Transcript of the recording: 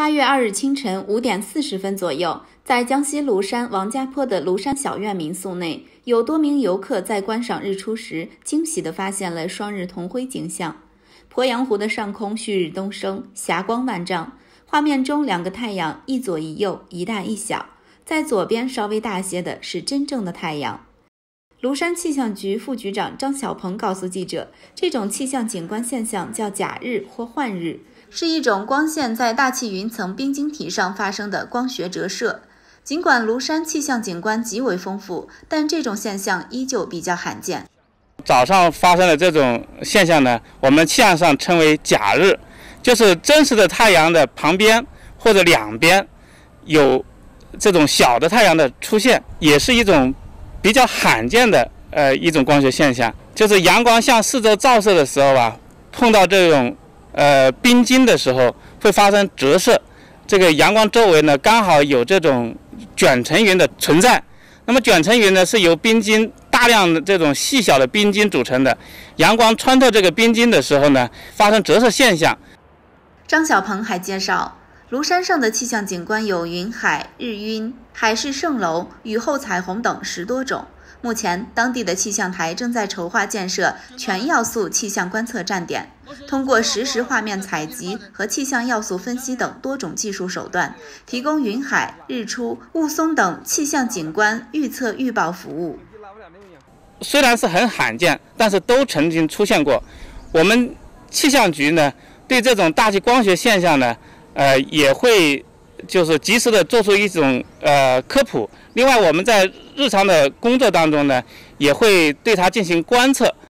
8月2日清晨5点40分左右，在江西庐山王家坡的庐山小院民宿内，有多名游客在观赏日出时，惊喜地发现了双日同辉景象。鄱阳湖的上空旭日东升，霞光万丈。画面中2个太阳，一左一右，一大一小，在左边稍微大些的是真正的太阳。庐山气象局副局长张小鹏告诉记者，这种气象景观现象叫假日或幻日，是一种光线在大气云层冰晶体上发生的光学折射。尽管庐山气象景观极为丰富，但这种现象依旧比较罕见。 早上发生的这种现象呢，我们气象上称为假日，就是真实的太阳的旁边或者两边有这种小的太阳的出现，也是一种比较罕见的一种光学现象。就是阳光向四周照射的时候啊，碰到这种冰晶的时候会发生折射，这个阳光周围呢刚好有这种卷层云的存在。那么卷层云呢是由冰晶大量的这种细小的冰晶组成的，阳光穿透这个冰晶的时候呢，发生折射现象。 张小鹏还介绍，庐山上的气象景观有云海、日晕、海市蜃楼、雨后彩虹等10多种。目前，当地的气象台正在筹划建设全要素气象观测站点，通过实时画面采集和气象要素分析等多种技术手段，提供云海、日出、雾凇等气象景观预测预报服务。 虽然是很罕见，但是都曾经出现过。我们气象局呢，对这种大气光学现象呢，也会就是及时的做出一种科普。另外，我们在日常的工作当中呢，也会对它进行观测。